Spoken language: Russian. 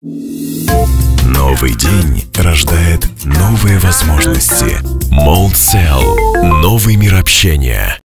Новый день рождает новые возможности. Mold Cell. Новый мир общения.